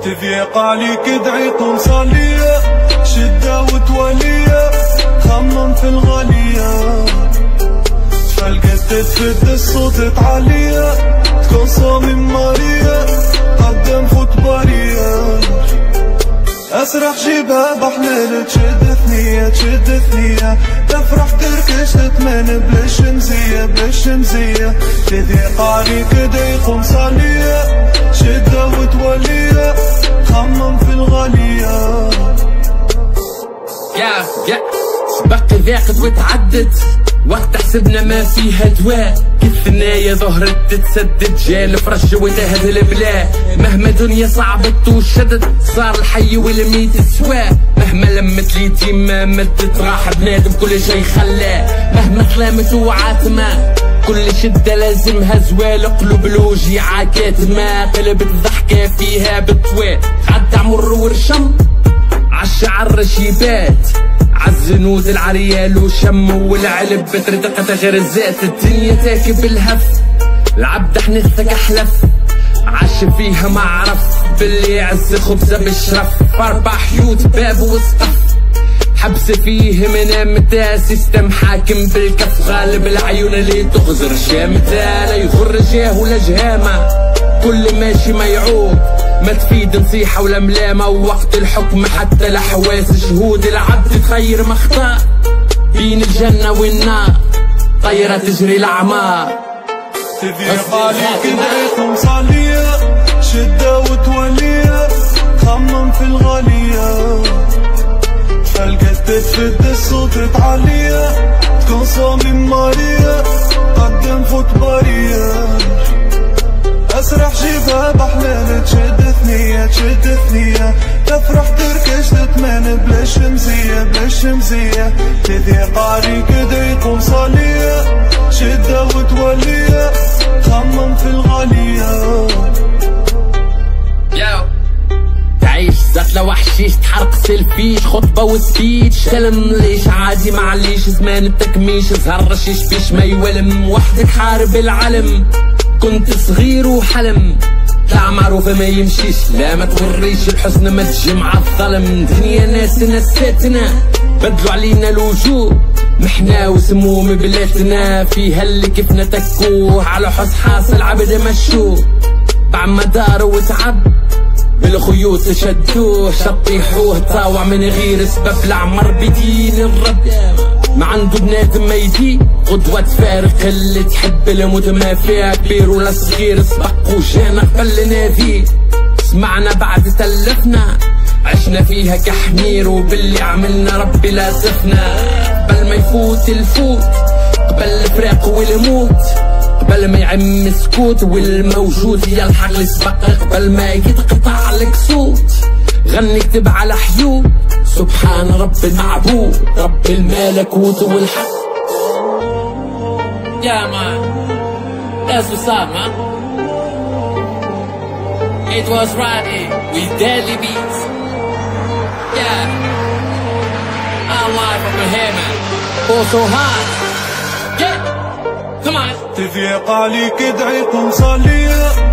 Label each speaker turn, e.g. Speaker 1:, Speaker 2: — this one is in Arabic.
Speaker 1: تفيق عليك ادعي قوم صلية، شدة وتولية خمم في الغالية، فالقد تفد الصوت تعلية، تكون صامم مارية قدم فوتبالية، اسرح جيبها بحلال تشد ثنية تشد ثنية، تفرح تركش تتمن بلا شمزية بلا شمزية، تذيق عليك ادعي قوم صلية، شدة وتولية خمم في الغالية.
Speaker 2: يا سبق ذاقت وتعدت وقت حسبنا ما فيها دواء، كالثنايا ظهرت تتسدد جا الفرج وتهد البلاء، مهما دنيا صعبت وشدت صار الحي والميت سوا، مهما لمت لي ديما مدت راح بنادم كل شي خلاه، مهما ظلمت وعاتمة كل شدة لازمها زوال، قلوب الوجيعة كاتمة قلبت ضحكة فيها بتوال، عدى عمر ورشم عالشعر رشيبات، عالزنود العريال وشم والعلب بتردقت غير الزيت، الدنيا تاكب الهف العبد حنثك احلف، عاش فيها ما عرف باللي عز خبزة بالشرف، 4 حيوت باب وسقف حبس فيه من متى، سيستم حاكم بالكف غالب العيون اللي تغزر شامتها، لا يغر جاه ولا جهامة كل ماشي ما يعوب، ما تفيد نصيحة ولا ملامة، ووقت الحكم حتى الحواس شهود العبد تخير مختار بين الجنة والنار، طيرة تجري الأعمار.
Speaker 1: تفيق عليك ادعي قوم صلية، شدة وتولية خمم في الغالية، فالقد تفد الصوت تعلية، تكون صامم مارية قدم فوتبالية، اسرح جيبها بحلال تشد ثنية تشد ثنية، تفرح تركش تتمن بلا شمزية بلا شمزية، تذيق عليك ادعي قوم صلية، شدة وتولية خمم في الغالية.
Speaker 2: تعيش زقلة وحشيش تحرق سلفيش خطبة وسبيتش، سلم ليش عادي معليش زمان التكميش، زهر رشيش بيش ما يولم وحدك حارب العلم، كنت صغير وحلم طلع معروف ما يمشيش، لا ما تغريش الحزن ما تجمع الظلم، دنيا ناس نساتنا بدلوا علينا الوجوه، محنا وسموم بلادنا فيها اللي كيفنا تكوه، على حس حاصل عبد مشوه بعد ما دار وتعب بالخيوط شدوه، شطيحوه طاوع من غير سبب العمر بدين الرب، ما عنده بنادم ما يدي قدوة تفارق اللي تحب الموت ما فيها كبير ولا صغير، سبق وجانا قبل نادي سمعنا بعد تلفنا، عشنا فيها كحمير وباللي عملنا ربي لا سفنا، قبل ما يفوت الفوت قبل الفراق والموت، قبل ما يعم السكوت والموجود يلحق السبق، قبل ما يتقطع لك صوت غني اكتب على حيوب، سبحان رب المعبود رب الملكوت والحق. Yeah man, that's what's up man. It was Friday with Deadly Beats. Yeah, I'm live from here man. Also hot. Yeah, come on.
Speaker 1: تفيق عليك ادعي قوم صلية،